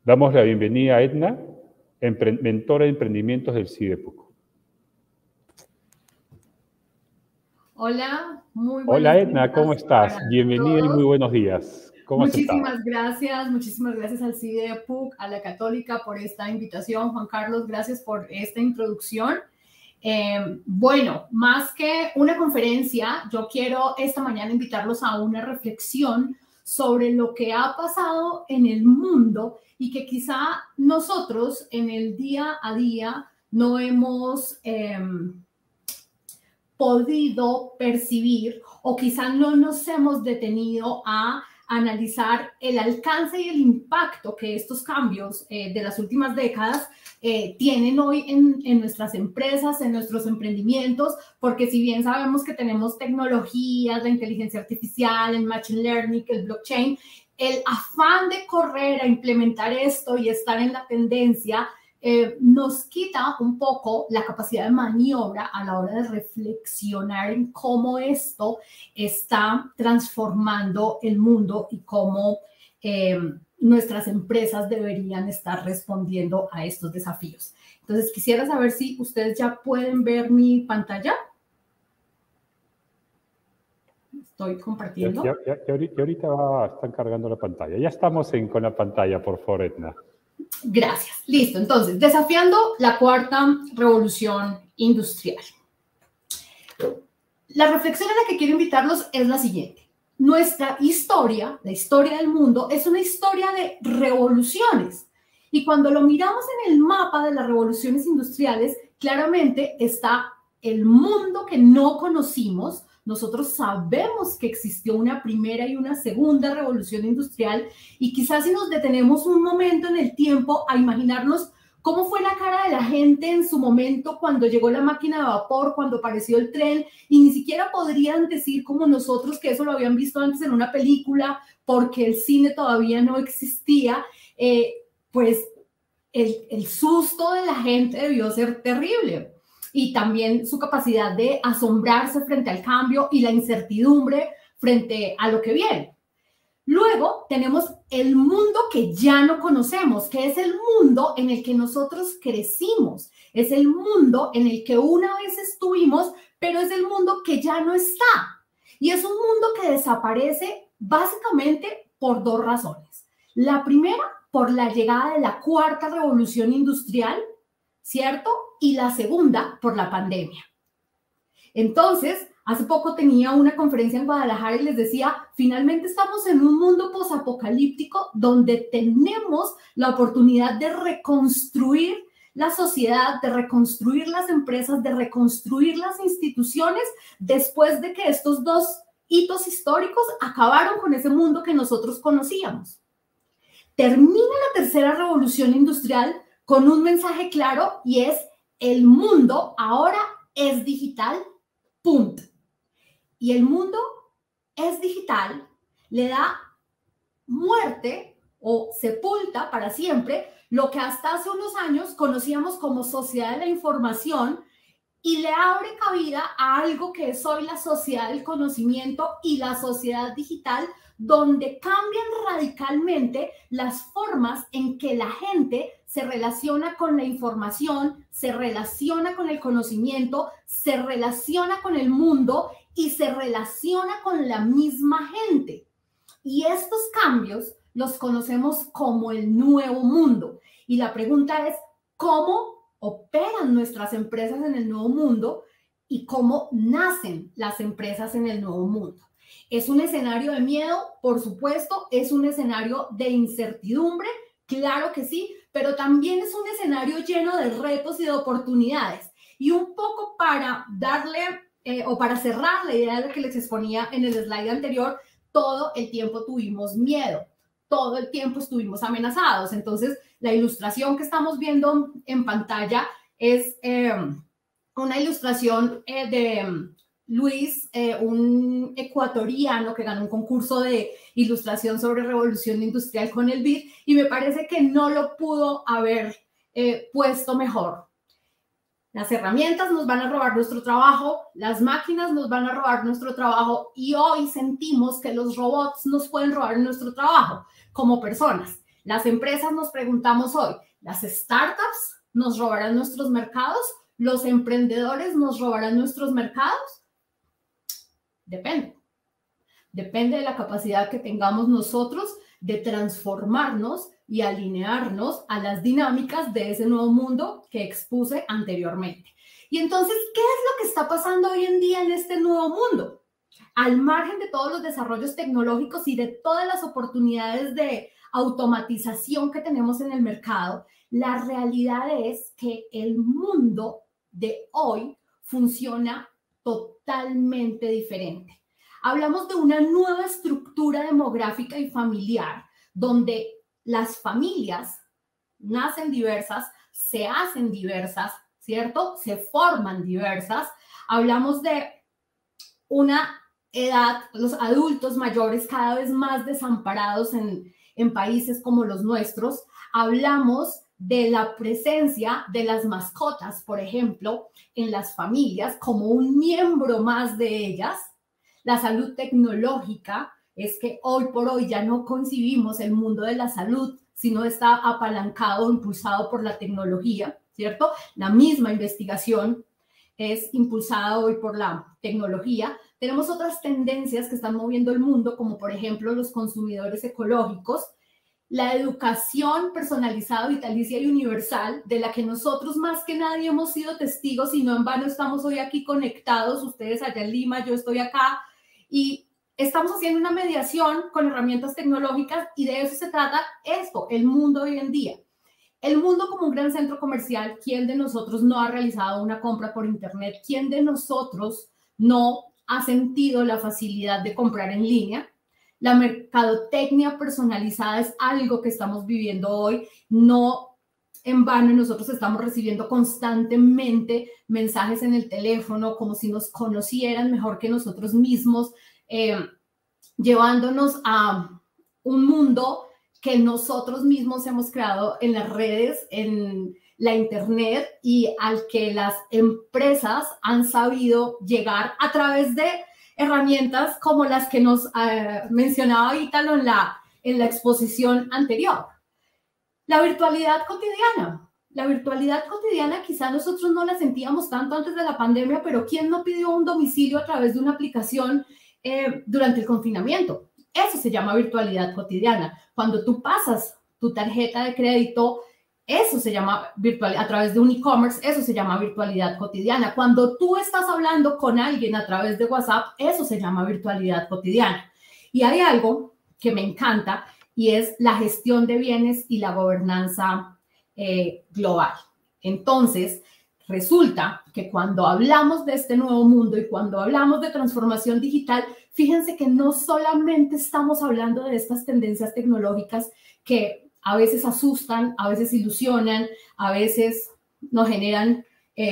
Damos la bienvenida a Edna, mentora de emprendimientos del CIDEPUC. Hola, muy buenos Hola Edna, ¿cómo estás? Bienvenida y muy buenos días. ¿Cómo has estado? Muchísimas gracias al CIDEPUC, a la Católica por esta invitación. Juan Carlos, gracias por esta introducción. Bueno, más que una conferencia, yo quiero esta mañana invitarlos a una reflexión sobre lo que ha pasado en el mundo y que quizá nosotros en el día a día no hemos podido percibir o quizá no nos hemos detenido a analizar el alcance y el impacto que estos cambios de las últimas décadas tienen hoy en nuestras empresas, en nuestros emprendimientos, porque si bien sabemos que tenemos tecnologías de inteligencia artificial, el machine learning, el blockchain, el afán de correr a implementar esto y estar en la tendencia nos quita un poco la capacidad de maniobra a la hora de reflexionar en cómo esto está transformando el mundo y cómo nuestras empresas deberían estar respondiendo a estos desafíos. Entonces, quisiera saber si ustedes ya pueden ver mi pantalla. Estoy compartiendo. Ya ahorita están cargando la pantalla. Ya estamos con la pantalla, por favor, Edna. Gracias. Listo. Entonces, desafiando la cuarta revolución industrial. La reflexión a la que quiero invitarlos es la siguiente. Nuestra historia, la historia del mundo, es una historia de revoluciones. Y cuando lo miramos en el mapa de las revoluciones industriales, claramente está el mundo que no conocimos. Nosotros sabemos que existió una primera y una segunda revolución industrial y quizás si nos detenemos un momento en el tiempo a imaginarnos cómo fue la cara de la gente en su momento cuando llegó la máquina de vapor, cuando apareció el tren y ni siquiera podrían decir como nosotros que eso lo habían visto antes en una película porque el cine todavía no existía, pues el susto de la gente debió ser terrible. Y también su capacidad de asombrarse frente al cambio y la incertidumbre frente a lo que viene. Luego tenemos el mundo que ya no conocemos, que es el mundo en el que nosotros crecimos, es el mundo en el que una vez estuvimos, pero es el mundo que ya no está. Y es un mundo que desaparece básicamente por dos razones. La primera, por la llegada de la cuarta revolución industrial, ¿cierto? Y la segunda, por la pandemia. Entonces, hace poco tenía una conferencia en Guadalajara y les decía, finalmente estamos en un mundo posapocalíptico donde tenemos la oportunidad de reconstruir la sociedad, de reconstruir las empresas, de reconstruir las instituciones después de que estos dos hitos históricos acabaron con ese mundo que nosotros conocíamos. Termina la tercera revolución industrial con un mensaje claro y es el mundo ahora es digital, punto. Y el mundo es digital, le da muerte o sepulta para siempre lo que hasta hace unos años conocíamos como sociedad de la información y le abre cabida a algo que es hoy la sociedad del conocimiento y la sociedad digital, donde cambian radicalmente las formas en que la gente se relaciona con la información, se relaciona con el conocimiento, se relaciona con el mundo y se relaciona con la misma gente. Y estos cambios los conocemos como el nuevo mundo. Y la pregunta es, ¿cómo operan nuestras empresas en el nuevo mundo y cómo nacen las empresas en el nuevo mundo? ¿Es un escenario de miedo? Por supuesto. ¿Es un escenario de incertidumbre? Claro que sí, pero también es un escenario lleno de retos y de oportunidades. Y un poco para darle o para cerrar la idea de lo que les exponía en el slide anterior, todo el tiempo tuvimos miedo, todo el tiempo estuvimos amenazados. Entonces, la ilustración que estamos viendo en pantalla es una ilustración de Luis, un ecuatoriano que ganó un concurso de ilustración sobre revolución industrial con el BID, y me parece que no lo pudo haber puesto mejor. Las herramientas nos van a robar nuestro trabajo, las máquinas nos van a robar nuestro trabajo y hoy sentimos que los robots nos pueden robar nuestro trabajo como personas. Las empresas nos preguntamos hoy, ¿las startups nos robarán nuestros mercados? ¿Los emprendedores nos robarán nuestros mercados? Depende. Depende de la capacidad que tengamos nosotros de transformarnos y alinearnos a las dinámicas de ese nuevo mundo que expuse anteriormente. Y entonces, ¿qué es lo que está pasando hoy en día en este nuevo mundo? Al margen de todos los desarrollos tecnológicos y de todas las oportunidades de automatización que tenemos en el mercado, la realidad es que el mundo de hoy funciona totalmente diferente. Hablamos de una nueva estructura demográfica y familiar, donde las familias nacen diversas, se hacen diversas, ¿cierto? Se forman diversas. Hablamos de una edad, los adultos mayores cada vez más desamparados en países como los nuestros. Hablamos de la presencia de las mascotas, por ejemplo, en las familias como un miembro más de ellas. La salud tecnológica es que hoy por hoy ya no concibimos el mundo de la salud, sino está apalancado, impulsado por la tecnología, ¿cierto? La misma investigación es impulsada hoy por la tecnología. Tenemos otras tendencias que están moviendo el mundo, como por ejemplo los consumidores ecológicos, la educación personalizada, vitalicia y universal, de la que nosotros más que nadie hemos sido testigos y no en vano estamos hoy aquí conectados, ustedes allá en Lima, yo estoy acá, y estamos haciendo una mediación con herramientas tecnológicas y de eso se trata esto, el mundo hoy en día. El mundo como un gran centro comercial, ¿quién de nosotros no ha realizado una compra por internet? ¿Quién de nosotros no ha sentido la facilidad de comprar en línea? La mercadotecnia personalizada es algo que estamos viviendo hoy. No en vano nosotros estamos recibiendo constantemente mensajes en el teléfono como si nos conocieran mejor que nosotros mismos, llevándonos a un mundo que nosotros mismos hemos creado en las redes, en la internet y al que las empresas han sabido llegar a través de herramientas como las que nos mencionaba Ítalo en la exposición anterior. La virtualidad cotidiana. La virtualidad cotidiana quizá nosotros no la sentíamos tanto antes de la pandemia, pero ¿quién no pidió un domicilio a través de una aplicación durante el confinamiento? Eso se llama virtualidad cotidiana. Cuando tú pasas tu tarjeta de crédito, eso se llama virtualidad, a través de un e-commerce, eso se llama virtualidad cotidiana. Cuando tú estás hablando con alguien a través de WhatsApp, eso se llama virtualidad cotidiana. Y hay algo que me encanta y es la gestión de bienes y la gobernanza global. Entonces, resulta que cuando hablamos de este nuevo mundo y cuando hablamos de transformación digital, fíjense que no solamente estamos hablando de estas tendencias tecnológicas que a veces asustan, a veces ilusionan, a veces nos generan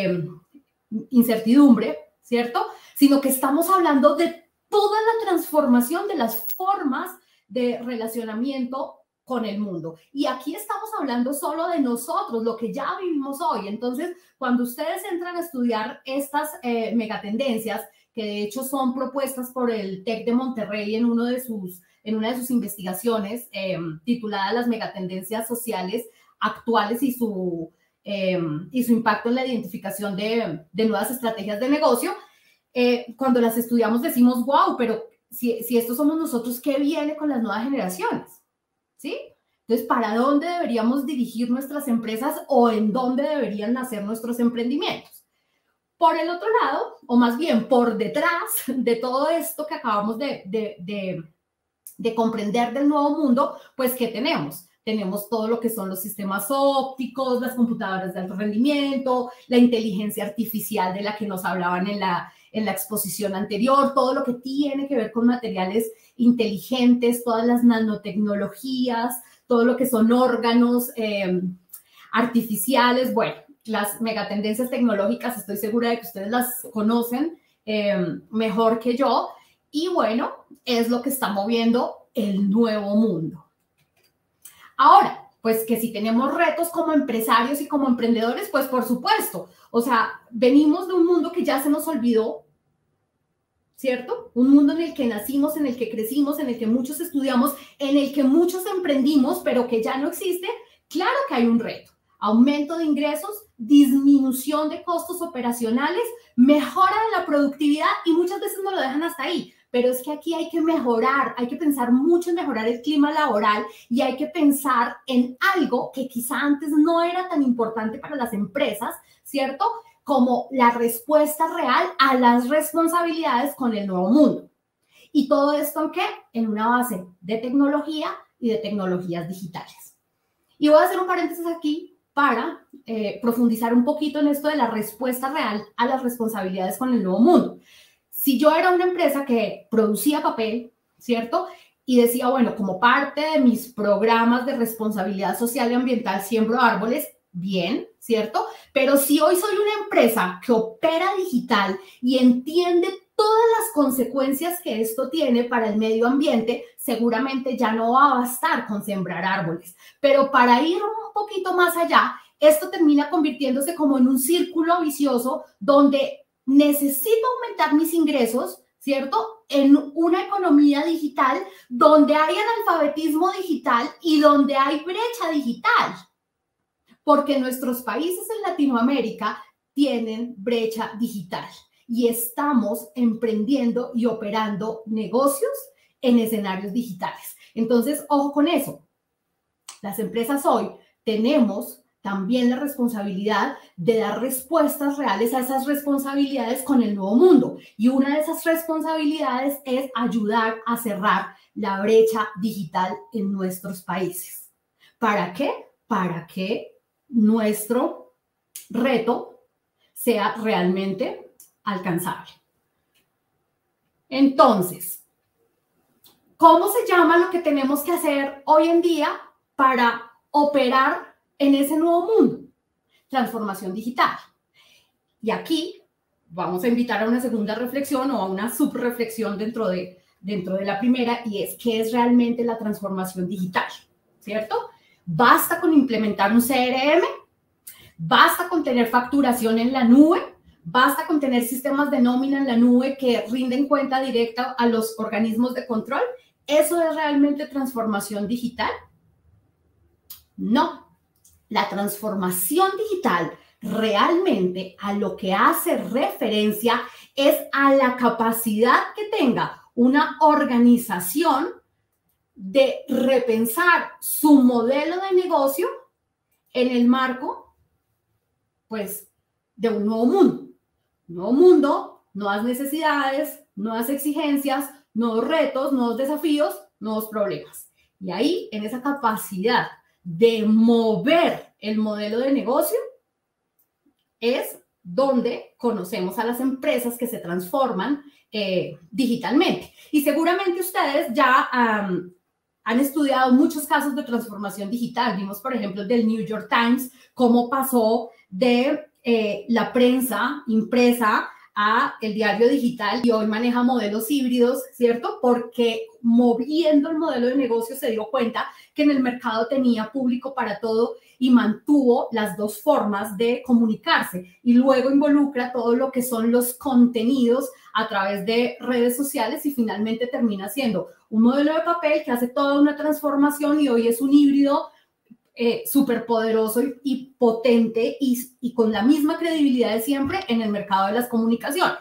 incertidumbre, ¿cierto? Sino que estamos hablando de toda la transformación de las formas de relacionamiento con el mundo. Y aquí estamos hablando solo de nosotros, lo que ya vivimos hoy. Entonces, cuando ustedes entran a estudiar estas megatendencias, que de hecho son propuestas por el TEC de Monterrey en una de sus investigaciones titulada Las megatendencias sociales actuales y su impacto en la identificación de nuevas estrategias de negocio, cuando las estudiamos decimos, wow, pero si estos somos nosotros, ¿qué viene con las nuevas generaciones? ¿Sí? Entonces, ¿para dónde deberíamos dirigir nuestras empresas o en dónde deberían nacer nuestros emprendimientos? Por el otro lado, o más bien por detrás de todo esto que acabamos de comprender del nuevo mundo, pues, ¿qué tenemos? Tenemos todo lo que son los sistemas ópticos, las computadoras de alto rendimiento, la inteligencia artificial de la que nos hablaban en la exposición anterior, todo lo que tiene que ver con materiales inteligentes, todas las nanotecnologías, todo lo que son órganos artificiales. Bueno, las megatendencias tecnológicas, estoy segura de que ustedes las conocen mejor que yo. Y bueno, es lo que está moviendo el nuevo mundo. Ahora, pues que si tenemos retos como empresarios y como emprendedores, pues por supuesto. O sea, venimos de un mundo que ya se nos olvidó, ¿cierto? Un mundo en el que nacimos, en el que crecimos, en el que muchos estudiamos, en el que muchos emprendimos, pero que ya no existe. Claro que hay un reto. Aumento de ingresos, disminución de costos operacionales, mejora de la productividad y muchas veces no lo dejan hasta ahí. Pero es que aquí hay que mejorar, hay que pensar mucho en mejorar el clima laboral y hay que pensar en algo que quizá antes no era tan importante para las empresas, ¿cierto? Como la respuesta real a las responsabilidades con el nuevo mundo. ¿Y todo esto en qué? En una base de tecnología y de tecnologías digitales. Y voy a hacer un paréntesis aquí para profundizar un poquito en esto de la respuesta real a las responsabilidades con el nuevo mundo. Si yo era una empresa que producía papel, ¿cierto? Y decía, bueno, como parte de mis programas de responsabilidad social y ambiental, siembro árboles, bien, ¿cierto? Pero si hoy soy una empresa que opera digital y entiende todas las consecuencias que esto tiene para el medio ambiente, seguramente ya no va a bastar con sembrar árboles. Pero para ir un poquito más allá, esto termina convirtiéndose como en un círculo vicioso donde necesito aumentar mis ingresos, ¿cierto? En una economía digital donde hay analfabetismo digital y donde hay brecha digital. Porque nuestros países en Latinoamérica tienen brecha digital y estamos emprendiendo y operando negocios en escenarios digitales. Entonces, ojo con eso. Las empresas hoy tenemos también la responsabilidad de dar respuestas reales a esas responsabilidades con el nuevo mundo. Y una de esas responsabilidades es ayudar a cerrar la brecha digital en nuestros países. ¿Para qué? Para que nuestro reto sea realmente alcanzable. Entonces, ¿cómo se llama lo que tenemos que hacer hoy en día para operar en ese nuevo mundo? Transformación digital. Y aquí vamos a invitar a una segunda reflexión o a una subreflexión dentro de la primera, y es ¿qué es realmente la transformación digital? ¿Cierto? Basta con implementar un CRM, basta con tener facturación en la nube, basta con tener sistemas de nómina en la nube que rinden cuenta directa a los organismos de control. ¿Eso es realmente transformación digital? No. La transformación digital realmente a lo que hace referencia es a la capacidad que tenga una organización de repensar su modelo de negocio en el marco, pues, de un nuevo mundo. Nuevo mundo, nuevas necesidades, nuevas exigencias, nuevos retos, nuevos desafíos, nuevos problemas. Y ahí, en esa capacidad de mover el modelo de negocio, es donde conocemos a las empresas que se transforman digitalmente. Y seguramente ustedes ya han estudiado muchos casos de transformación digital. Vimos, por ejemplo, del New York Times, cómo pasó de la prensa impresa a el diario digital y hoy maneja modelos híbridos, ¿cierto? Porque moviendo el modelo de negocio se dio cuenta que en el mercado tenía público para todo y mantuvo las dos formas de comunicarse y luego involucra todo lo que son los contenidos a través de redes sociales y finalmente termina siendo un modelo de papel que hace toda una transformación y hoy es un híbrido súper poderoso y potente y con la misma credibilidad de siempre en el mercado de las comunicaciones.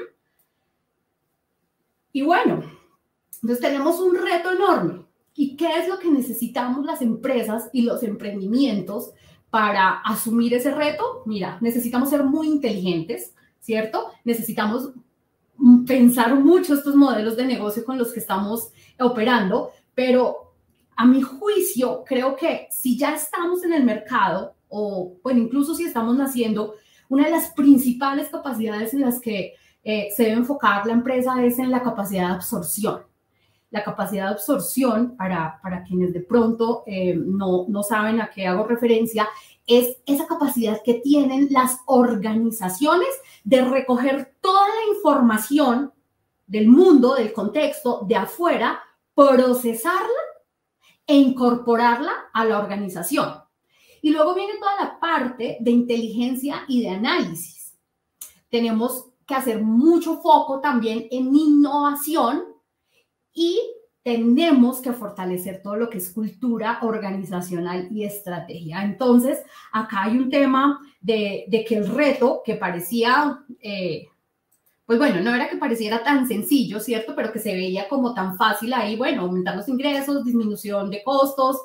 Y bueno, entonces tenemos un reto enorme. ¿Y qué es lo que necesitamos las empresas y los emprendimientos para asumir ese reto? Mira, necesitamos ser muy inteligentes, ¿cierto? Necesitamos pensar mucho estos modelos de negocio con los que estamos operando, pero a mi juicio, creo que si ya estamos en el mercado o, bueno, incluso si estamos naciendo, una de las principales capacidades en las que se debe enfocar la empresa es en la capacidad de absorción. La capacidad de absorción, para quienes de pronto no saben a qué hago referencia, es esa capacidad que tienen las organizaciones de recoger toda la información del mundo, del contexto, de afuera, procesarla e incorporarla a la organización. Y luego viene toda la parte de inteligencia y de análisis. Tenemos que hacer mucho foco también en innovación y tenemos que fortalecer todo lo que es cultura organizacional y estrategia. Entonces, acá hay un tema de que el reto que parecía, pues bueno, no era que pareciera tan sencillo, ¿cierto? Pero que se veía como tan fácil ahí, bueno, aumentar los ingresos, disminución de costos,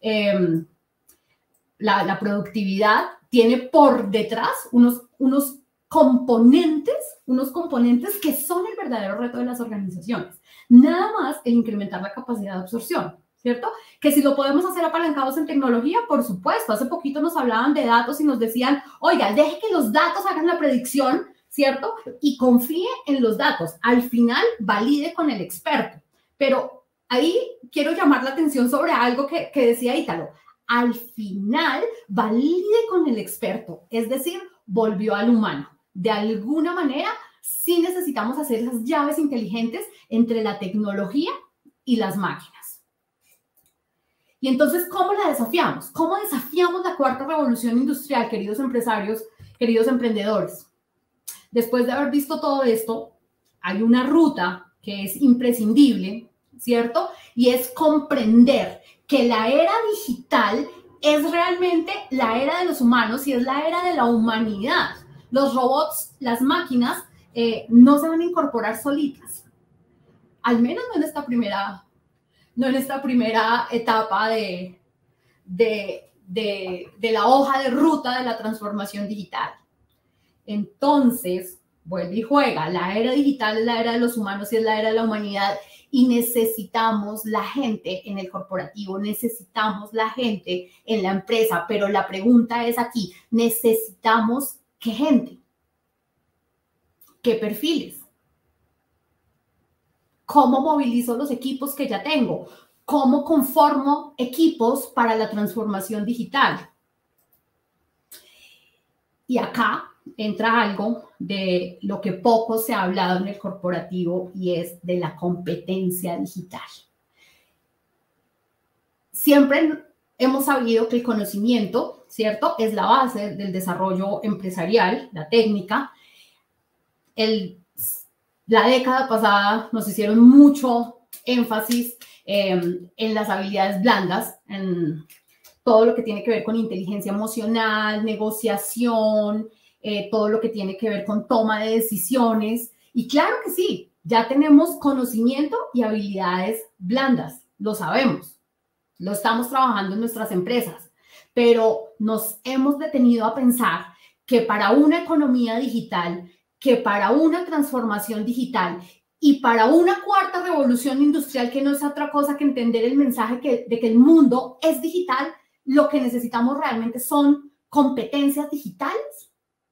la productividad, tiene por detrás unos componentes que son el verdadero reto de las organizaciones. Nada más el incrementar la capacidad de absorción, ¿cierto? Que si lo podemos hacer apalancados en tecnología, por supuesto. Hace poquito nos hablaban de datos y nos decían, oiga, deje que los datos hagan la predicción, ¿cierto? Y confíe en los datos. Al final, valide con el experto. Pero ahí quiero llamar la atención sobre algo que decía Ítalo. Al final, valide con el experto, es decir, volvió al humano. De alguna manera, sí necesitamos hacer esas llaves inteligentes entre la tecnología y las máquinas. Y entonces, ¿cómo la desafiamos? ¿Cómo desafiamos la cuarta revolución industrial, queridos empresarios, queridos emprendedores? Después de haber visto todo esto, hay una ruta que es imprescindible, ¿cierto? Y es comprender que la era digital es realmente la era de los humanos y es la era de la humanidad. Los robots, las máquinas, no se van a incorporar solitas. Al menos no en esta primera etapa de la hoja de ruta de la transformación digital. Entonces, vuelve y juega. La era digital es la era de los humanos y es la era de la humanidad. Y necesitamos la gente en el corporativo, necesitamos la gente en la empresa. Pero la pregunta es aquí, ¿necesitamos qué gente? ¿Qué perfiles? ¿Cómo movilizo los equipos que ya tengo? ¿Cómo conformo equipos para la transformación digital? Y acá entra algo de lo que poco se ha hablado en el corporativo y es de la competencia digital. Siempre hemos sabido que el conocimiento, ¿cierto?, es la base del desarrollo empresarial, la técnica. La década pasada nos hicieron mucho énfasis en las habilidades blandas, en todo lo que tiene que ver con inteligencia emocional, negociación, todo lo que tiene que ver con toma de decisiones. Y claro que sí, ya tenemos conocimiento y habilidades blandas, lo sabemos, lo estamos trabajando en nuestras empresas, pero nos hemos detenido a pensar que para una economía digital, que para una transformación digital y para una cuarta revolución industrial, que no es otra cosa que entender el mensaje de que el mundo es digital, lo que necesitamos realmente son competencias digitales.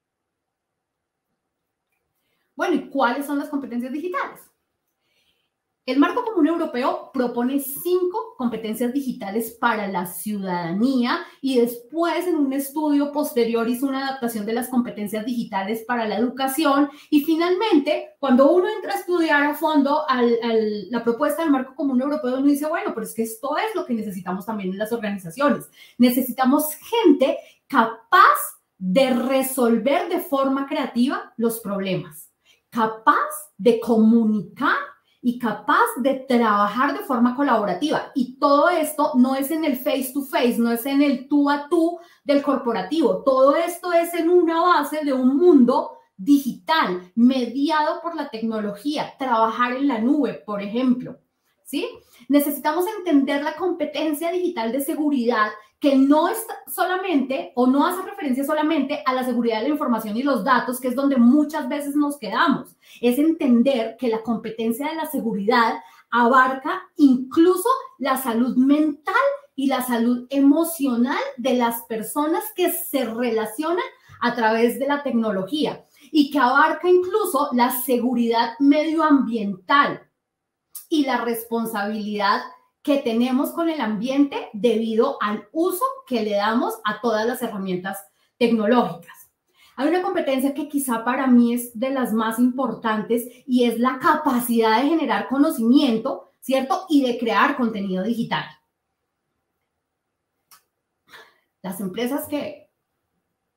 Bueno, ¿y cuáles son las competencias digitales? El Marco Común Europeo propone 5 competencias digitales para la ciudadanía y después en un estudio posterior hizo una adaptación de las competencias digitales para la educación y finalmente cuando uno entra a estudiar a fondo la propuesta del Marco Común Europeo uno dice, bueno, pero es que esto es lo que necesitamos también en las organizaciones. Necesitamos gente capaz de resolver de forma creativa los problemas, capaz de comunicar y capaz de trabajar de forma colaborativa. Y todo esto no es en el face to face, no es en el tú a tú del corporativo. Todo esto es en una base de un mundo digital, mediado por la tecnología, trabajar en la nube, por ejemplo. ¿Sí? Necesitamos entender la competencia digital de seguridad que no es solamente o no hace referencia solamente a la seguridad de la información y los datos, que es donde muchas veces nos quedamos. Es entender que la competencia de la seguridad abarca incluso la salud mental y la salud emocional de las personas que se relacionan a través de la tecnología y que abarca incluso la seguridad medioambiental y la responsabilidad que tenemos con el ambiente debido al uso que le damos a todas las herramientas tecnológicas. Hay una competencia que quizá para mí es de las más importantes y es la capacidad de generar conocimiento, ¿cierto? Y de crear contenido digital. Las empresas que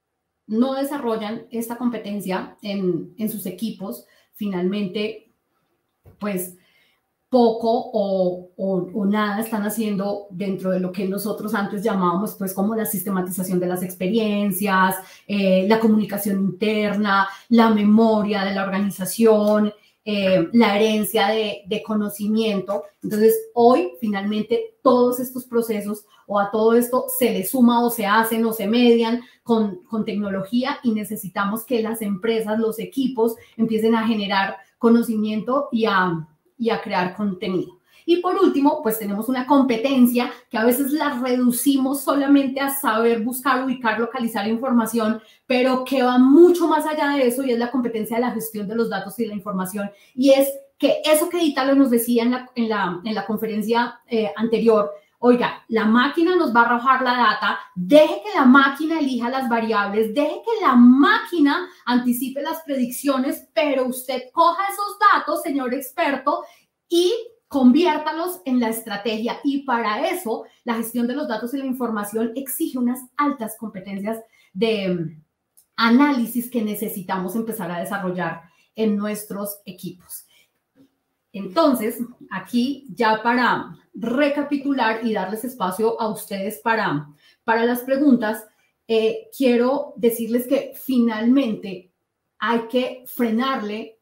no desarrollan esta competencia en sus equipos, finalmente, pues poco o nada están haciendo dentro de lo que nosotros antes llamábamos pues como la sistematización de las experiencias, la comunicación interna, la memoria de la organización, la herencia de conocimiento. Entonces, hoy finalmente todos estos procesos o a todo esto se le suma o se hacen o se median con tecnología y necesitamos que las empresas, los equipos empiecen a generar conocimiento y a crear contenido. Y por último, pues tenemos una competencia que a veces la reducimos solamente a saber buscar, ubicar, localizar información, pero que va mucho más allá de eso y es la competencia de la gestión de los datos y la información. Y es que eso que Italo nos decía en la conferencia anterior, oiga, la máquina nos va a arrojar la data, deje que la máquina elija las variables, deje que la máquina anticipe las predicciones, pero usted coja esos datos, señor experto, y conviértalos en la estrategia. Y para eso, la gestión de los datos y la información exige unas altas competencias de análisis que necesitamos empezar a desarrollar en nuestros equipos. Entonces, aquí ya para recapitular y darles espacio a ustedes para las preguntas, quiero decirles que finalmente hay que frenarle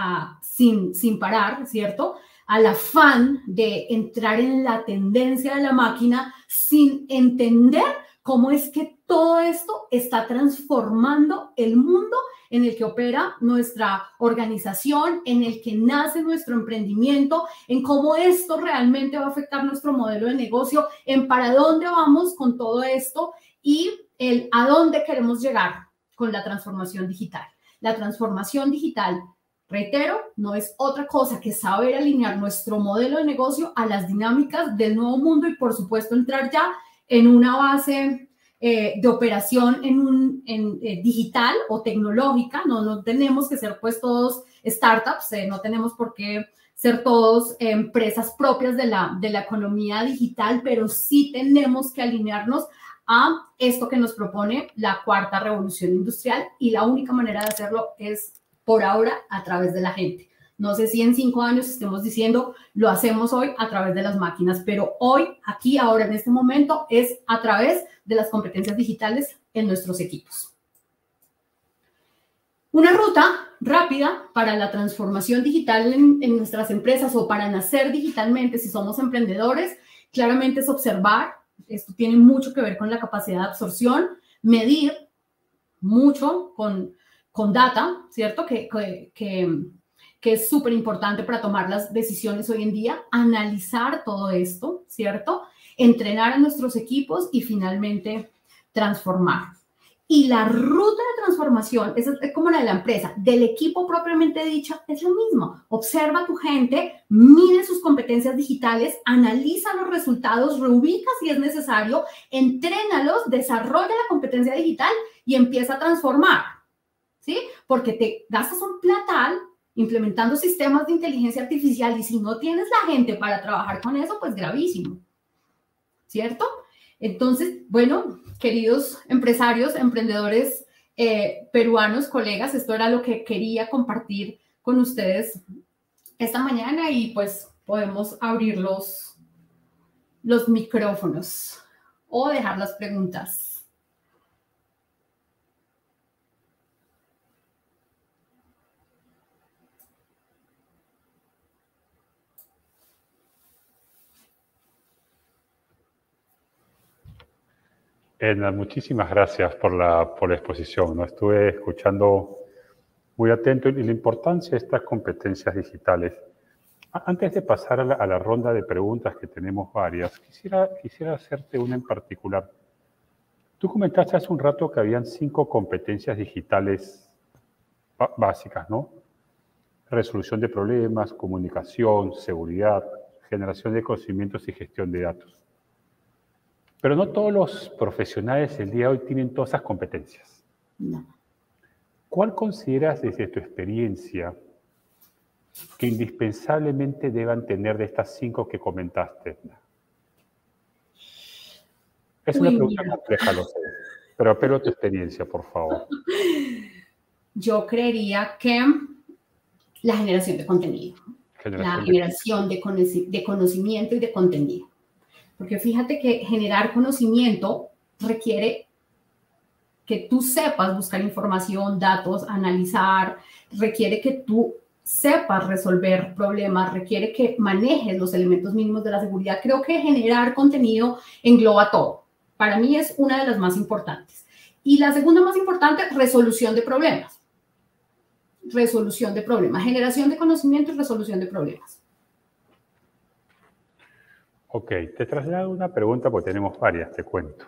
sin parar, ¿cierto?, al afán de entrar en la tendencia de la máquina sin entender cómo es que todo esto está transformando el mundo en el que opera nuestra organización, en el que nace nuestro emprendimiento, en cómo esto realmente va a afectar nuestro modelo de negocio, en para dónde vamos con todo esto y el a dónde queremos llegar con la transformación digital. La transformación digital, reitero, no es otra cosa que saber alinear nuestro modelo de negocio a las dinámicas del nuevo mundo y, por supuesto, entrar ya en una base de operación digital o tecnológica. No tenemos que ser pues todos startups, no tenemos por qué ser todos empresas propias de la economía digital, pero sí tenemos que alinearnos a esto que nos propone la cuarta revolución industrial y la única manera de hacerlo es por ahora a través de la gente. No sé si en 5 años estemos diciendo, lo hacemos hoy a través de las máquinas, pero hoy, aquí, ahora, en este momento, es a través de las competencias digitales en nuestros equipos. Una ruta rápida para la transformación digital en nuestras empresas o para nacer digitalmente, si somos emprendedores, claramente es observar. Esto tiene mucho que ver con la capacidad de absorción, medir mucho con data, ¿cierto? Que es súper importante para tomar las decisiones hoy en día, analizar todo esto, ¿cierto? Entrenar a nuestros equipos y finalmente transformar. Y la ruta de transformación es como la de la empresa, del equipo propiamente dicho, es lo mismo. Observa a tu gente, mide sus competencias digitales, analiza los resultados, reubica si es necesario, entrénalos, desarrolla la competencia digital y empieza a transformar, ¿sí? Porque te gastas un platal implementando sistemas de inteligencia artificial y si no tienes la gente para trabajar con eso, pues gravísimo, ¿cierto? Entonces, bueno, queridos empresarios, emprendedores peruanos, colegas, esto era lo que quería compartir con ustedes esta mañana y pues podemos abrir los micrófonos o dejar las preguntas. Edna, muchísimas gracias por la exposición, ¿no? Estuve escuchando muy atento y la importancia de estas competencias digitales. Antes de pasar a la ronda de preguntas, que tenemos varias, quisiera hacerte una en particular. Tú comentaste hace un rato que habían 5 competencias digitales básicas, ¿no? Resolución de problemas, comunicación, seguridad, generación de conocimientos y gestión de datos. Pero no todos los profesionales del día de hoy tienen todas esas competencias. No. ¿Cuál consideras desde tu experiencia que indispensablemente deban tener de estas 5 que comentaste? Es una pregunta compleja, lo sé. Pero apelo a tu experiencia, por favor. Yo creería que la generación de contenido, la generación de conocimiento y de contenido. Porque fíjate que generar conocimiento requiere que tú sepas buscar información, datos, analizar, requiere que tú sepas resolver problemas, requiere que manejes los elementos mínimos de la seguridad. Creo que generar contenido engloba todo. Para mí es una de las más importantes. Y la segunda más importante, resolución de problemas. Resolución de problemas, generación de conocimiento y resolución de problemas. Ok, te traslado una pregunta porque tenemos varias, te cuento.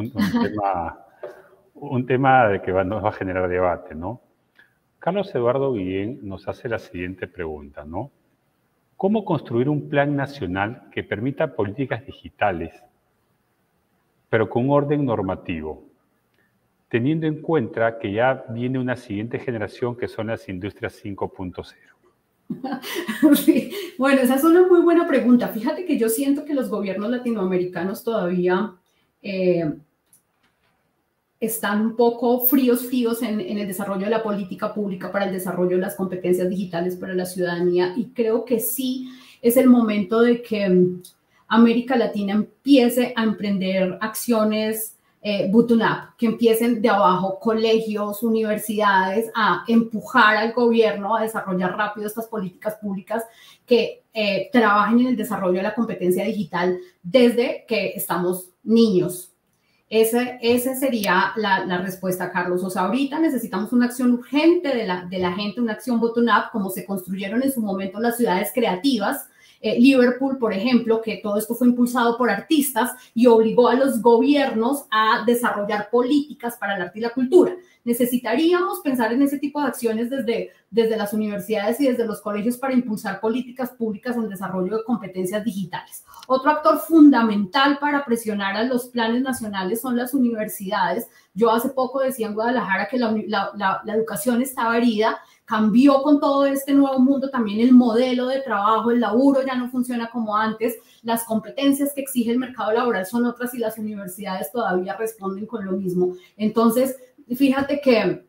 Un tema de que nos va a generar debate, ¿no? Carlos Eduardo Guillén nos hace la siguiente pregunta, ¿no? ¿Cómo construir un plan nacional que permita políticas digitales, pero con orden normativo, teniendo en cuenta que ya viene una siguiente generación que son las industrias 5.0? Sí. Bueno, esa es una muy buena pregunta. Fíjate que yo siento que los gobiernos latinoamericanos todavía están un poco fríos en el desarrollo de la política pública para el desarrollo de las competencias digitales para la ciudadanía, y creo que sí es el momento de que América Latina empiece a emprender acciones bottom-up, que empiecen de abajo, colegios, universidades, a empujar al gobierno a desarrollar rápido estas políticas públicas que trabajen en el desarrollo de la competencia digital desde que estamos niños. Esa sería la respuesta, Carlos. O sea, ahorita necesitamos una acción urgente de la gente, una acción bottom-up, como se construyeron en su momento las ciudades creativas. Liverpool, por ejemplo, que todo esto fue impulsado por artistas y obligó a los gobiernos a desarrollar políticas para el arte y la cultura. Necesitaríamos pensar en ese tipo de acciones desde las universidades y desde los colegios para impulsar políticas públicas en desarrollo de competencias digitales. Otro actor fundamental para presionar a los planes nacionales son las universidades. Yo hace poco decía en Guadalajara que la educación estaba herida. Cambió con todo este nuevo mundo también el modelo de trabajo, el laburo ya no funciona como antes, las competencias que exige el mercado laboral son otras y las universidades todavía responden con lo mismo. Entonces, fíjate que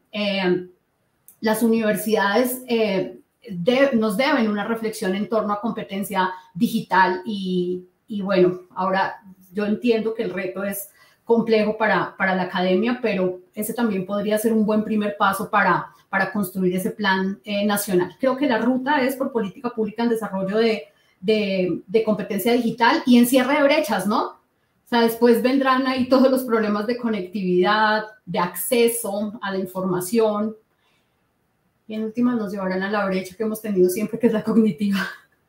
las universidades nos deben una reflexión en torno a competencia digital y bueno, ahora yo entiendo que el reto es complejo para la academia, pero ese también podría ser un buen primer paso para construir ese plan nacional. Creo que la ruta es por política pública en desarrollo de competencia digital y en cierre de brechas, ¿no? O sea, después vendrán ahí todos los problemas de conectividad, de acceso a la información, y en últimas nos llevarán a la brecha que hemos tenido siempre, que es la cognitiva.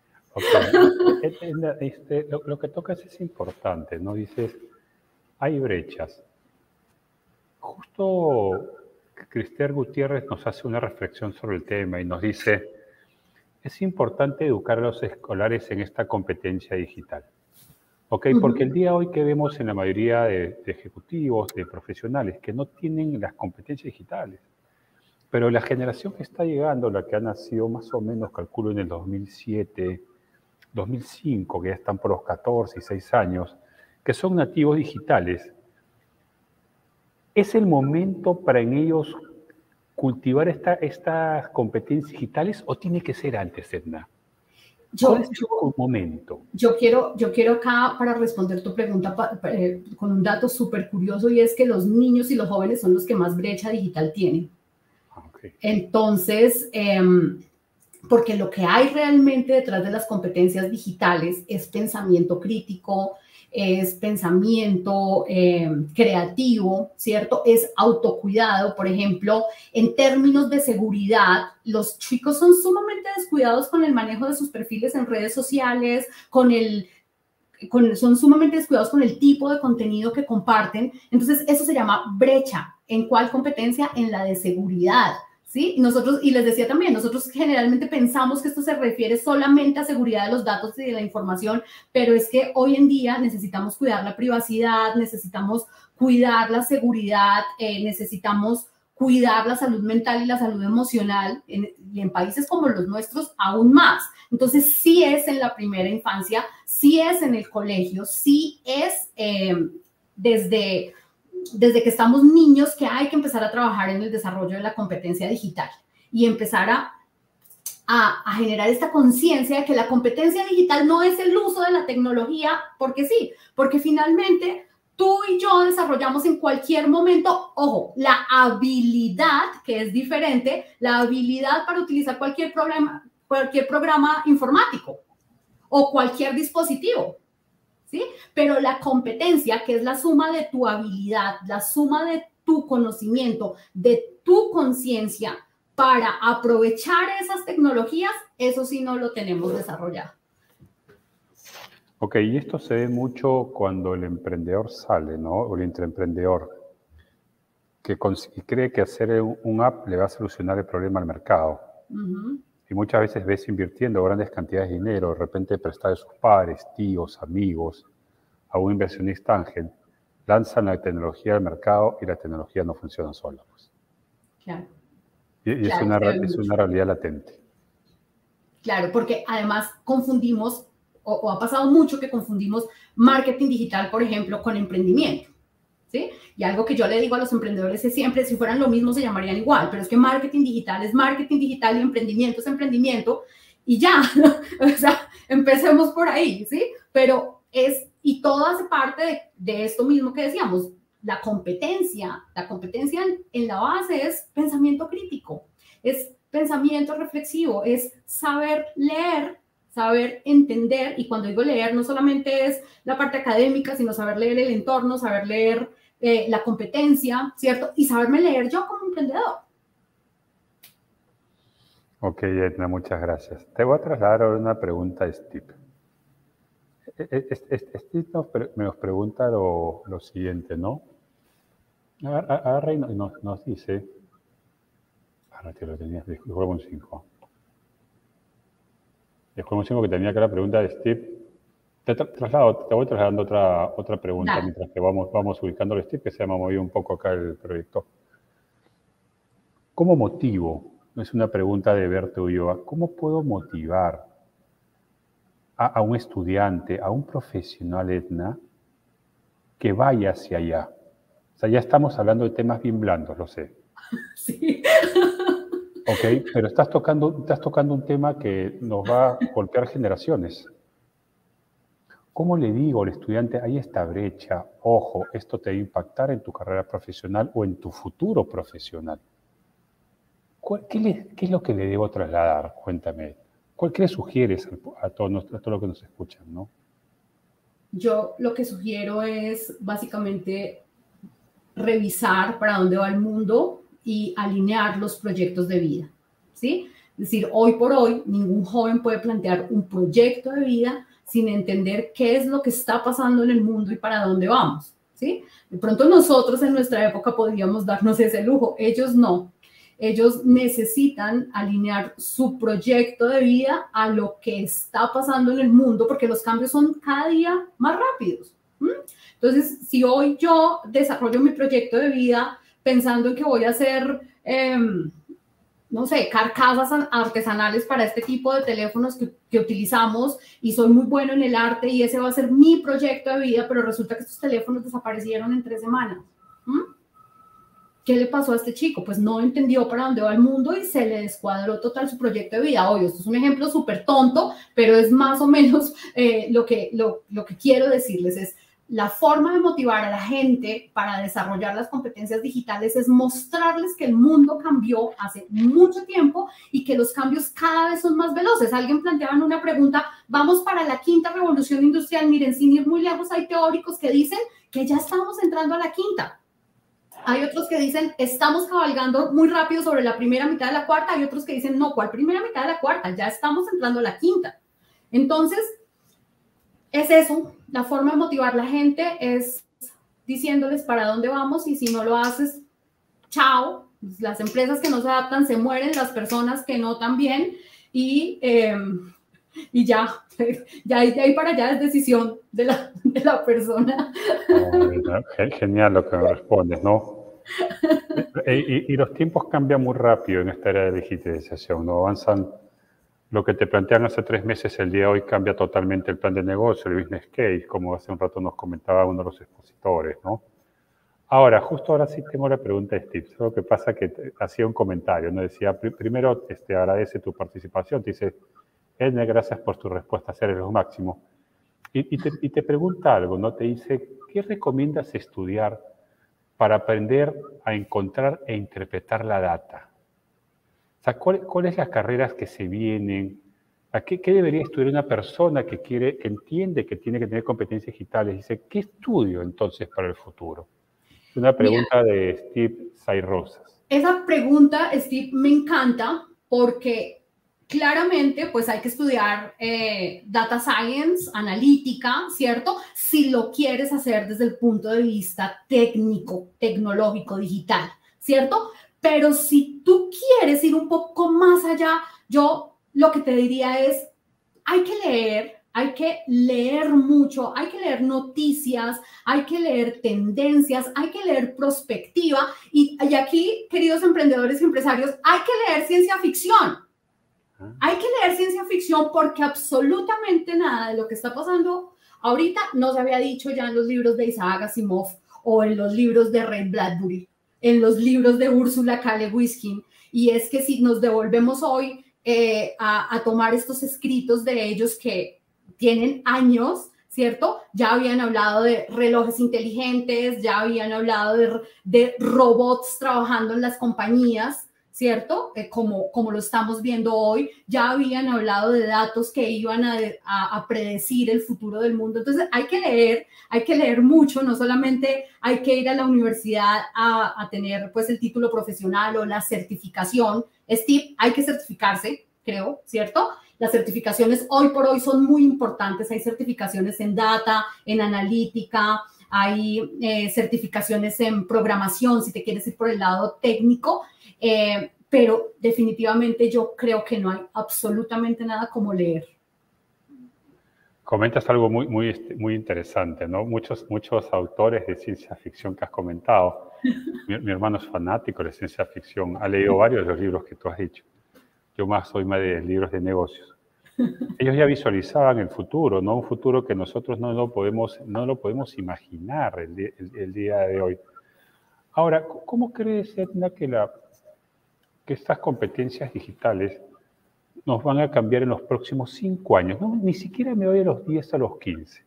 Okay. Lo que tocas es importante, ¿no? Dices, hay brechas. Justo Cristian Gutiérrez nos hace una reflexión sobre el tema y nos dice, es importante educar a los escolares en esta competencia digital. ¿Ok? Porque el día de hoy que vemos en la mayoría de ejecutivos, de profesionales, que no tienen las competencias digitales. Pero la generación que está llegando, la que ha nacido más o menos, calculo en el 2007, 2005, que ya están por los 14 y 16 años, que son nativos digitales, ¿es el momento para en ellos cultivar estas competencias digitales o tiene que ser antes, Edna? ¿Cuál es el momento? Yo quiero acá para responder tu pregunta con un dato súper curioso, y es que los niños y los jóvenes son los que más brecha digital tienen. Okay. Entonces, porque lo que hay realmente detrás de las competencias digitales es pensamiento crítico, es pensamiento creativo, ¿cierto? Es autocuidado. Por ejemplo, en términos de seguridad, los chicos son sumamente descuidados con el manejo de sus perfiles en redes sociales, son sumamente descuidados con el tipo de contenido que comparten. Entonces, eso se llama brecha. ¿En cuál competencia? En la de seguridad. ¿Sí? Y les decía también, nosotros generalmente pensamos que esto se refiere solamente a seguridad de los datos y de la información, pero es que hoy en día necesitamos cuidar la privacidad, necesitamos cuidar la seguridad, necesitamos cuidar la salud mental y la salud emocional, y en países como los nuestros aún más. Entonces, sí es en la primera infancia, sí es en el colegio, sí es desde desde que estamos niños que hay que empezar a trabajar en el desarrollo de la competencia digital y empezar a generar esta conciencia de que la competencia digital no es el uso de la tecnología porque sí, porque finalmente tú y yo desarrollamos en cualquier momento, ojo, la habilidad, que es diferente, la habilidad para utilizar cualquier programa informático o cualquier dispositivo, ¿sí? Pero la competencia, que es la suma de tu habilidad, la suma de tu conocimiento, de tu conciencia para aprovechar esas tecnologías, eso sí no lo tenemos desarrollado. Ok, y esto se ve mucho cuando el emprendedor sale, ¿no? O el intraemprendedor, que cree que hacer un app le va a solucionar el problema al mercado. Y muchas veces ves invirtiendo grandes cantidades de dinero, de repente prestado de sus padres, tíos, amigos, a un inversionista ángel, lanzan la tecnología al mercado y la tecnología no funciona sola. Pues. Claro. Y Claro, es una realidad latente. Claro, porque además confundimos, o ha pasado mucho que confundimos marketing digital, por ejemplo, con emprendimiento. ¿Sí? Y algo que yo le digo a los emprendedores es siempre, si fueran lo mismo se llamarían igual, pero es que marketing digital es marketing digital y emprendimiento es emprendimiento y ya, o sea, empecemos por ahí, ¿sí? Pero y todo hace parte de esto mismo que decíamos, la competencia en la base es pensamiento crítico, es pensamiento reflexivo, es saber leer, saber entender, y cuando digo leer no solamente es la parte académica, sino saber leer el entorno, saber leer la competencia, ¿cierto? Y saberme leer yo como emprendedor. Ok, Edna, muchas gracias. Te voy a trasladar ahora una pregunta a Steve. Steve nos pregunta lo siguiente, ¿no? Agarra y nos dice... Ahora te lo tenías, disculpa un 5. Después un 5 que tenía que la pregunta de Steve. Te voy trasladando otra pregunta. Dale. Mientras que vamos ubicando el Steve, que se ha movido un poco acá el proyecto. ¿Cómo motivo? Es una pregunta de Berto Ulloa. ¿Cómo puedo motivar a un estudiante, a un profesional, Edna, que vaya hacia allá? O sea, ya estamos hablando de temas bien blandos, lo sé. Sí. Ok, pero estás tocando un tema que nos va a golpear generaciones. ¿Cómo le digo al estudiante, hay esta brecha, ojo, esto te va a impactar en tu carrera profesional o en tu futuro profesional? ¿Qué es lo que le debo trasladar? Cuéntame. ¿Qué le sugieres a todo lo que nos escuchan, no? Yo lo que sugiero es básicamente revisar para dónde va el mundo y alinear los proyectos de vida, ¿sí? Es decir, hoy por hoy ningún joven puede plantear un proyecto de vida sin entender qué es lo que está pasando en el mundo y para dónde vamos, ¿sí? De pronto nosotros en nuestra época podríamos darnos ese lujo, ellos no. Ellos necesitan alinear su proyecto de vida a lo que está pasando en el mundo porque los cambios son cada día más rápidos. Entonces, si hoy yo desarrollo mi proyecto de vida pensando en que voy a hacer, no sé, carcasas artesanales para este tipo de teléfonos que utilizamos y soy muy bueno en el arte y ese va a ser mi proyecto de vida, pero resulta que estos teléfonos desaparecieron en 3 semanas. ¿Qué le pasó a este chico? Pues no entendió para dónde va el mundo y se le descuadró total su proyecto de vida. Obvio, esto es un ejemplo súper tonto, pero es más o menos lo que quiero decirles es la forma de motivar a la gente para desarrollar las competencias digitales es mostrarles que el mundo cambió hace mucho tiempo y que los cambios cada vez son más veloces. Alguien planteaba en una pregunta, vamos para la 5ª revolución industrial. Miren, sin ir muy lejos, hay teóricos que dicen que ya estamos entrando a la 5ª. Hay otros que dicen, estamos cabalgando muy rápido sobre la primera mitad de la 4ª. Hay otros que dicen, no, ¿cuál primera mitad de la 4ª? Ya estamos entrando a la 5ª. Entonces, es eso. La forma de motivar a la gente es diciéndoles para dónde vamos y si no lo haces, chao. Las empresas que no se adaptan se mueren, las personas que no también. Y ya, de ahí para allá es decisión de la persona. Genial lo que me respondes, ¿no? Y los tiempos cambian muy rápido en esta era de digitalización, ¿no? Avanzan, lo que te plantean hace 3 meses, el día de hoy cambia totalmente el plan de negocio, el business case, como hace un rato nos comentaba uno de los expositores, ¿no? Ahora, justo ahora sí tengo la pregunta de Steve. Lo que pasa que hacía un comentario, ¿no? Decía, primero, agradece tu participación. Te dice, Edner, gracias por tu respuesta, eres lo máximo. Y te pregunta algo, ¿no? Te dice, ¿qué recomiendas estudiar para aprender a encontrar e interpretar la data? O sea, ¿cuáles las carreras que se vienen? ¿Qué debería estudiar una persona que entiende que tiene que tener competencias digitales? Dice, ¿qué estudio entonces para el futuro? Es una Mira, pregunta de Steve Sairosas. esa pregunta, Steve, me encanta porque claramente pues hay que estudiar data science, analítica, ¿cierto? Si lo quieres hacer desde el punto de vista técnico, tecnológico, digital, ¿cierto? Pero si tú quieres ir un poco más allá, yo lo que te diría es, hay que leer mucho, hay que leer noticias, hay que leer tendencias, hay que leer prospectiva y aquí, queridos emprendedores y empresarios, hay que leer ciencia ficción. Hay que leer ciencia ficción porque absolutamente nada de lo que está pasando ahorita no se había dicho ya en los libros de Isaac Asimov o en los libros de Ray Bradbury, en los libros de Ursula K. Le Guin. Y es que si nos devolvemos hoy a tomar estos escritos de ellos que tienen años, ¿cierto? Ya habían hablado de relojes inteligentes, ya habían hablado de robots trabajando en las compañías, ¿cierto? Como lo estamos viendo hoy, ya habían hablado de datos que iban a predecir el futuro del mundo. Entonces hay que leer mucho, no solamente hay que ir a la universidad a tener pues el título profesional o la certificación. Steve, hay que certificarse, creo, ¿cierto? Las certificaciones hoy por hoy son muy importantes. Hay certificaciones en data, en analítica, hay certificaciones en programación, si te quieres ir por el lado técnico, pero definitivamente yo creo que no hay absolutamente nada como leer. Comentas algo muy interesante, ¿no? Muchos autores de ciencia ficción que has comentado. Mi hermano es fanático de ciencia ficción, ha leído varios de los libros que tú has dicho. Yo soy más de libros de negocios. Ellos ya visualizaban el futuro, ¿no? Un futuro que nosotros no lo podemos imaginar el día de hoy. Ahora, ¿cómo crees, Edna, que estas competencias digitales nos van a cambiar en los próximos 5 años? No, ni siquiera me voy a los 10, a los 15.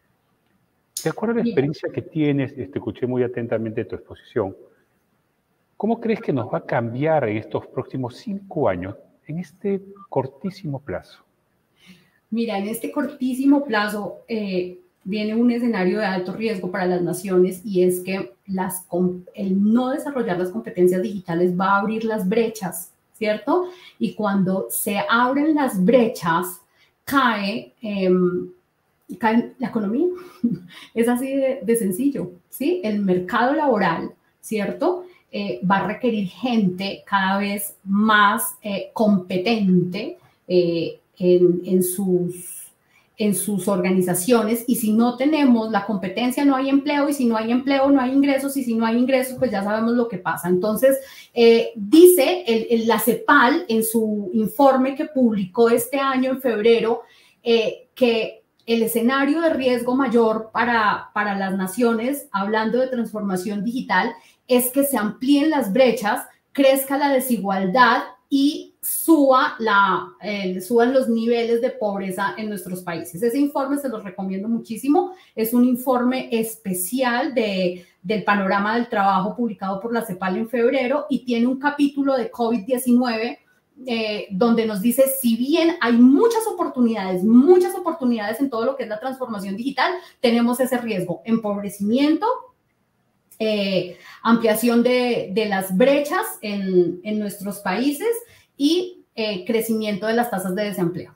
De acuerdo a la experiencia que tienes, escuché muy atentamente tu exposición, ¿cómo crees que nos va a cambiar en estos próximos 5 años, en este cortísimo plazo? Mira, en este cortísimo plazo viene un escenario de alto riesgo para las naciones y es que el no desarrollar las competencias digitales va a abrir las brechas, ¿cierto? Y cuando se abren las brechas, cae la economía. Es así de sencillo, ¿sí? El mercado laboral, ¿cierto? Va a requerir gente cada vez más competente en sus organizaciones, y si no tenemos la competencia no hay empleo, y si no hay empleo no hay ingresos, y si no hay ingresos pues ya sabemos lo que pasa. Entonces dice la CEPAL en su informe que publicó este año en febrero que el escenario de riesgo mayor para las naciones, hablando de transformación digital, es que se amplíen las brechas, crezca la desigualdad y suban los niveles de pobreza en nuestros países. Ese informe se los recomiendo muchísimo. Es un informe especial del panorama del trabajo publicado por la CEPAL en febrero y tiene un capítulo de COVID-19 donde nos dice, si bien hay muchas oportunidades en todo lo que es la transformación digital, tenemos ese riesgo: empobrecimiento, ampliación de las brechas en nuestros países y crecimiento de las tasas de desempleo.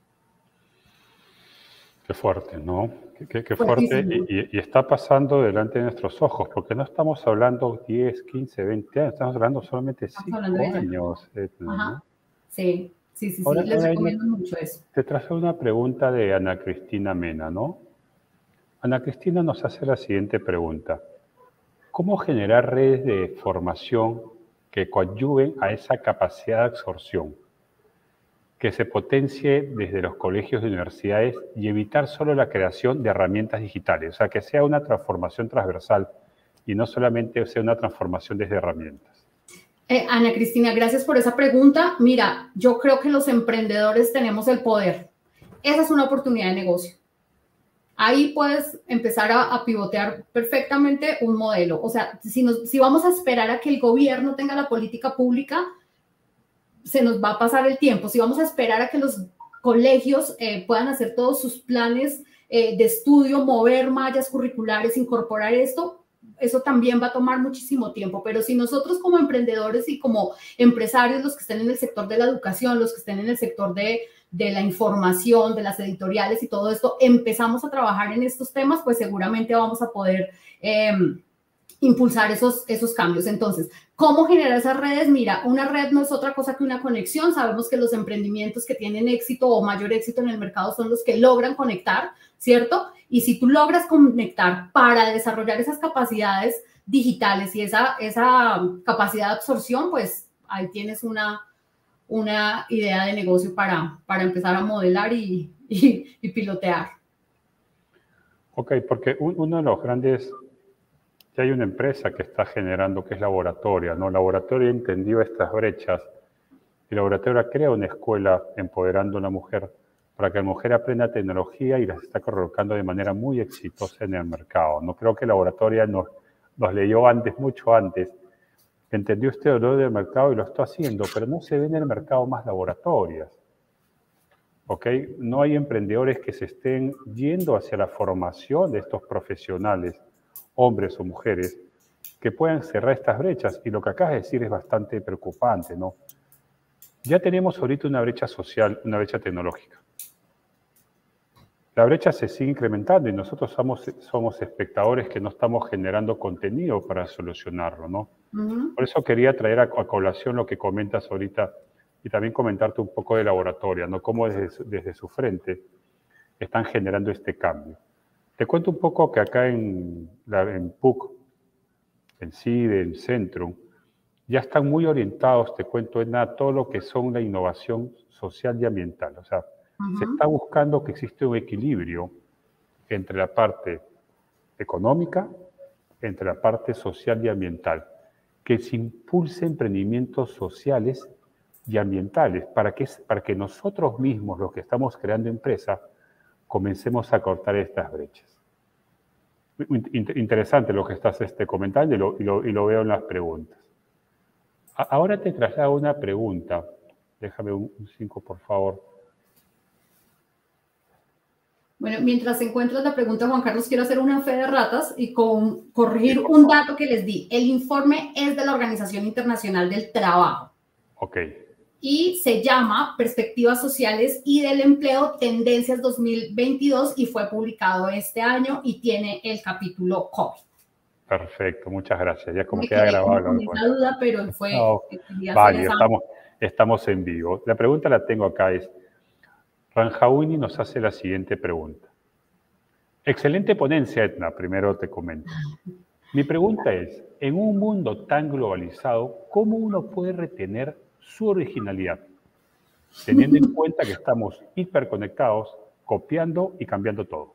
Qué fuerte, ¿no? Qué fuerte, y está pasando delante de nuestros ojos, porque no estamos hablando 10, 15, 20 años, estamos hablando solamente 5 años. ¿No? Sí, les recomiendo mucho eso. Te traje una pregunta de Ana Cristina Mena, ¿no? Ana Cristina nos hace la siguiente pregunta: ¿cómo generar redes de formación que coadyuven a esa capacidad de absorción, que se potencie desde los colegios y universidades, y evitar solo la creación de herramientas digitales? O sea, que sea una transformación transversal y no solamente sea una transformación desde herramientas. Ana Cristina, gracias por esa pregunta. Mira, yo creo que los emprendedores tenemos el poder. Esa es una oportunidad de negocio. Ahí puedes empezar a pivotear perfectamente un modelo. O sea, si vamos a esperar a que el gobierno tenga la política pública, se nos va a pasar el tiempo. Si vamos a esperar a que los colegios puedan hacer todos sus planes de estudio, mover mallas curriculares, incorporar esto, eso también va a tomar muchísimo tiempo. Pero si nosotros como emprendedores y como empresarios, los que estén en el sector de la educación, los que estén en el sector de la información, de las editoriales y todo esto, empezamos a trabajar en estos temas, pues seguramente vamos a poder impulsar esos cambios. Entonces, ¿cómo generar esas redes? Mira, una red no es otra cosa que una conexión. Sabemos que los emprendimientos que tienen éxito o mayor éxito en el mercado son los que logran conectar, ¿cierto? Y si tú logras conectar para desarrollar esas capacidades digitales y esa capacidad de absorción, pues ahí tienes una idea de negocio para empezar a modelar y pilotear. Ok, porque uno de los grandes, ya hay una empresa que está generando, que es Laboratoria, ¿no? Laboratoria entendió estas brechas y Laboratoria crea una escuela empoderando a la mujer para que la mujer aprenda tecnología y las está colocando de manera muy exitosa en el mercado. No creo que Laboratoria nos leyó antes, mucho antes, entendió este dolor del mercado y lo está haciendo, pero no se ven en el mercado más laboratorias. ¿Ok? No hay emprendedores que se estén yendo hacia la formación de estos profesionales, hombres o mujeres, que puedan cerrar estas brechas. Y lo que acabas de decir es bastante preocupante, ¿no? Ya tenemos ahorita una brecha social, una brecha tecnológica. La brecha se sigue incrementando y nosotros somos espectadores que no estamos generando contenido para solucionarlo, ¿no? Por eso quería traer a colación lo que comentas ahorita y también comentarte un poco de Laboratoria, ¿no? Cómo desde su frente están generando este cambio. Te cuento un poco que acá en PUC, en CIDE, en Centrum, ya están muy orientados, te cuento, en todo lo que son la innovación social y ambiental. O sea, se está buscando que existe un equilibrio entre la parte económica, entre la parte social y ambiental, que se impulse emprendimientos sociales y ambientales para que nosotros mismos, los que estamos creando empresas, comencemos a cortar estas brechas. Interesante lo que estás comentando y lo veo en las preguntas. Ahora te traslado una pregunta. Déjame un 5, por favor. Bueno, mientras encuentras la pregunta, Juan Carlos, quiero hacer una fe de ratas y corregir un dato que les di. El informe es de la Organización Internacional del Trabajo. Ok. Y se llama Perspectivas Sociales y del Empleo, Tendencias 2022, y fue publicado este año y tiene el capítulo COVID. Perfecto, muchas gracias. Ya como queda grabado. Con esa duda, pero fue... No, vale, estamos en vivo. La pregunta la tengo acá, es... Ranjawini nos hace la siguiente pregunta. Excelente ponencia, Edna, primero te comento. Mi pregunta es, en un mundo tan globalizado, ¿cómo uno puede retener su originalidad? Teniendo en cuenta que estamos hiperconectados, copiando y cambiando todo.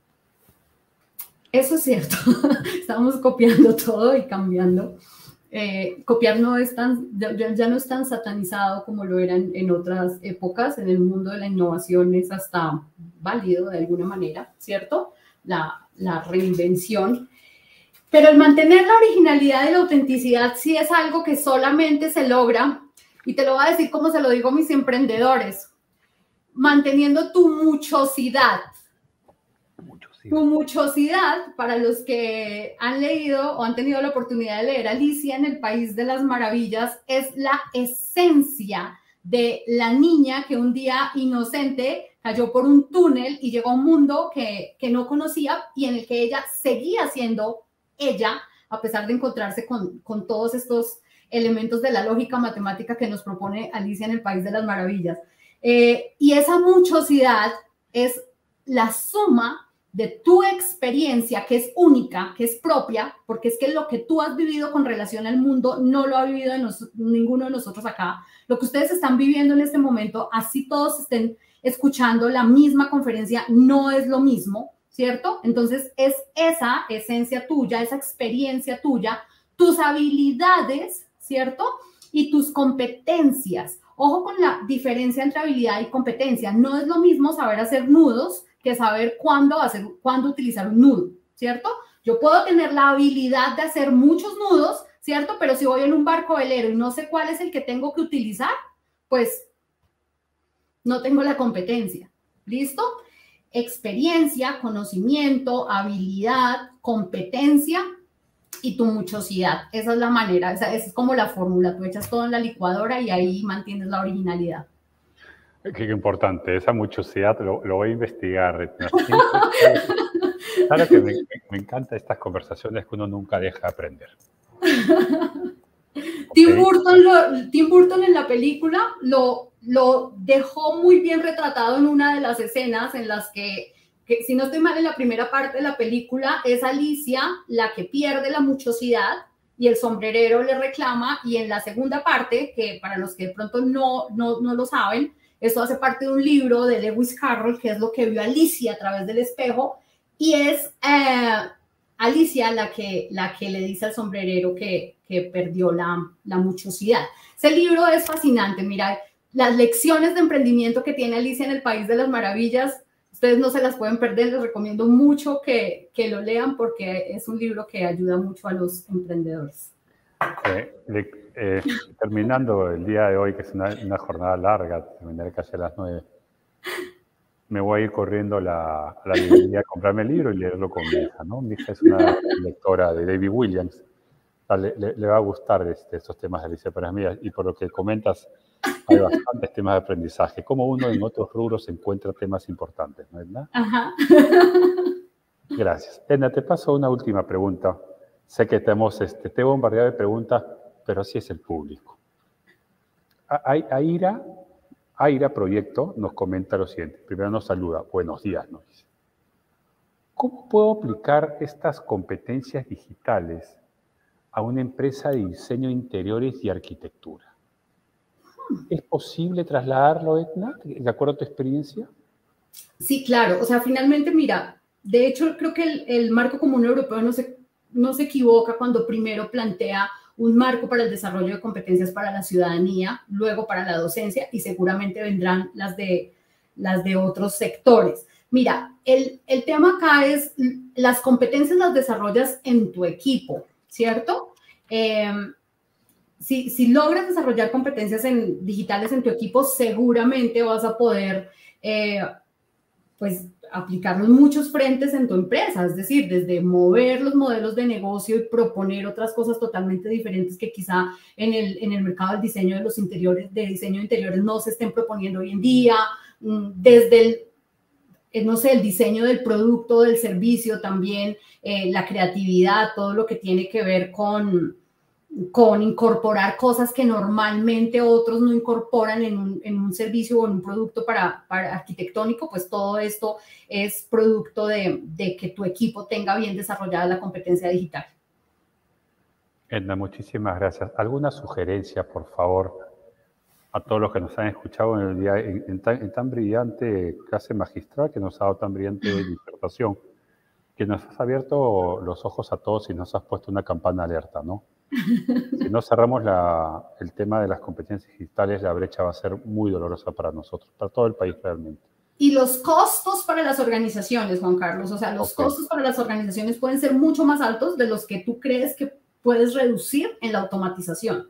Eso es cierto, estamos copiando todo y cambiando. Copiar ya no es tan satanizado como lo era en otras épocas. En el mundo de la innovación es hasta válido de alguna manera, ¿cierto? La reinvención. Pero el mantener la originalidad y la autenticidad sí es algo que solamente se logra, y te lo voy a decir como se lo digo a mis emprendedores, manteniendo tu muchosidad. Tu muchosidad, para los que han leído o han tenido la oportunidad de leer Alicia en el País de las Maravillas, es la esencia de la niña que un día inocente cayó por un túnel y llegó a un mundo que no conocía y en el que ella seguía siendo ella, a pesar de encontrarse con todos estos elementos de la lógica matemática que nos propone Alicia en el País de las Maravillas. Y esa muchosidad es la suma de tu experiencia, que es única, que es propia, porque es que lo que tú has vivido con relación al mundo no lo ha vivido ninguno de nosotros acá. Lo que ustedes están viviendo en este momento, así todos estén escuchando la misma conferencia, no es lo mismo, ¿cierto? Entonces es esa esencia tuya, esa experiencia tuya, tus habilidades, ¿cierto? Y tus competencias. Ojo con la diferencia entre habilidad y competencia. No es lo mismo saber hacer nudos que saber cuándo utilizar un nudo, ¿cierto? Yo puedo tener la habilidad de hacer muchos nudos, ¿cierto? Pero si voy en un barco velero y no sé cuál es el que tengo que utilizar, pues no tengo la competencia. ¿Listo? Experiencia, conocimiento, habilidad, competencia y tu muchosidad. Esa es la manera, esa es como la fórmula. Tú echas todo en la licuadora y ahí mantienes la originalidad. Qué importante, esa muchosidad lo voy a investigar. Claro que me encantan estas conversaciones que uno nunca deja de aprender. Okay. Tim Burton en la película lo dejó muy bien retratado en una de las escenas en las que, si no estoy mal, en la primera parte de la película es Alicia la que pierde la muchosidad y el sombrerero le reclama, y en la segunda parte, que para los que de pronto no lo saben, esto hace parte de un libro de Lewis Carroll, que es lo que vio Alicia a través del espejo, y es Alicia la que le dice al sombrerero que perdió la muchosidad. Ese libro es fascinante, mira, las lecciones de emprendimiento que tiene Alicia en el País de las Maravillas, ustedes no se las pueden perder, les recomiendo mucho que lo lean porque es un libro que ayuda mucho a los emprendedores. Terminando el día de hoy, que es una jornada larga, terminaré casi a las 9, me voy a ir corriendo a la librería a comprarme el libro y leerlo con mi hija, ¿no? Mi hija es una lectora de David Williams. Le va a gustar estos temas de Alicia Pérez-Mías, y por lo que comentas, hay bastantes temas de aprendizaje. Como uno en otros rubros encuentra temas importantes, ¿no, Edna? Ajá. Gracias. Edna, te paso una última pregunta. Sé que te bombardeado de preguntas, pero así es el público. Aira Proyecto nos comenta lo siguiente. Primero nos saluda. Buenos días, nos dice. ¿Cómo puedo aplicar estas competencias digitales a una empresa de diseño de interiores y arquitectura? ¿Es posible trasladarlo, Edna, de acuerdo a tu experiencia? Sí, claro. O sea, finalmente, mira, de hecho, creo que el Marco Común Europeo no se equivoca cuando primero plantea un marco para el desarrollo de competencias para la ciudadanía, luego para la docencia, y seguramente vendrán las de otros sectores. Mira, el tema acá es las competencias las desarrollas en tu equipo, ¿cierto? Si logras desarrollar competencias digitales en tu equipo, seguramente vas a poder pues aplicarlo en muchos frentes en tu empresa, es decir, desde mover los modelos de negocio y proponer otras cosas totalmente diferentes que quizá en el mercado del diseño de los interiores, de diseño de interiores, no se estén proponiendo hoy en día, desde el diseño del producto, del servicio también, la creatividad, todo lo que tiene que ver con incorporar cosas que normalmente otros no incorporan en un servicio o en un producto para arquitectónico, pues todo esto es producto de que tu equipo tenga bien desarrollada la competencia digital. Edna, muchísimas gracias. ¿Alguna sugerencia, por favor, a todos los que nos han escuchado en tan brillante clase magistral, que nos ha dado tan brillante disertación, que nos has abierto los ojos a todos y nos has puesto una campana alerta, ¿no? Si no cerramos el tema de las competencias digitales, la brecha va a ser muy dolorosa para nosotros, para todo el país realmente. Y los costos para las organizaciones, Juan Carlos, o sea, los costos para las organizaciones pueden ser mucho más altos de los que tú crees que puedes reducir en la automatización.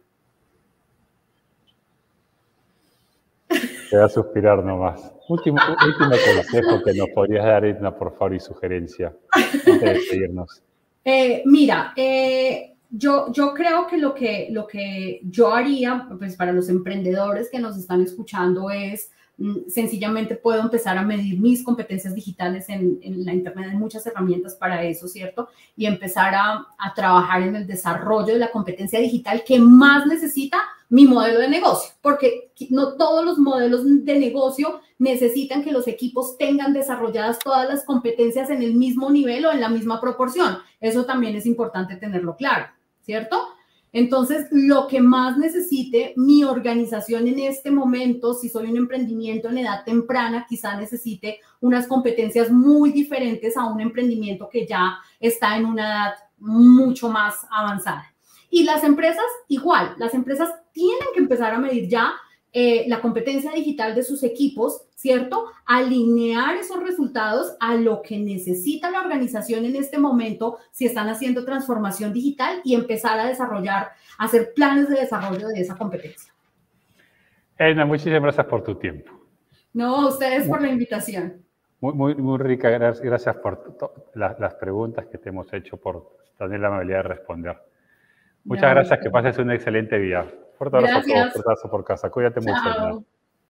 Te voy a suspirar nomás. Último consejo que nos podrías dar, Edna, por favor, y sugerencia, antes de seguirnos. Mira, yo creo que lo que yo haría, pues para los emprendedores que nos están escuchando, es sencillamente puedo empezar a medir mis competencias digitales en la internet. Hay muchas herramientas para eso, ¿cierto? Y empezar a trabajar en el desarrollo de la competencia digital que más necesita mi modelo de negocio, porque no todos los modelos de negocio necesitan que los equipos tengan desarrolladas todas las competencias en el mismo nivel o en la misma proporción. Eso también es importante tenerlo claro, ¿cierto? Entonces, lo que más necesite mi organización en este momento, si soy un emprendimiento en edad temprana, quizá necesite unas competencias muy diferentes a un emprendimiento que ya está en una edad mucho más avanzada. Y las empresas, igual, las empresas tienen que empezar a medir ya la competencia digital de sus equipos, ¿cierto? Alinear esos resultados a lo que necesita la organización en este momento si están haciendo transformación digital y empezar a desarrollar, a hacer planes de desarrollo de esa competencia. Edna, muchísimas gracias por tu tiempo. No, ustedes por la invitación. Muy rica, gracias por las preguntas que te hemos hecho, por tener la amabilidad de responder. Muchas gracias, que pases un excelente día. Fuerte abrazo a todos, por casa. Cuídate mucho.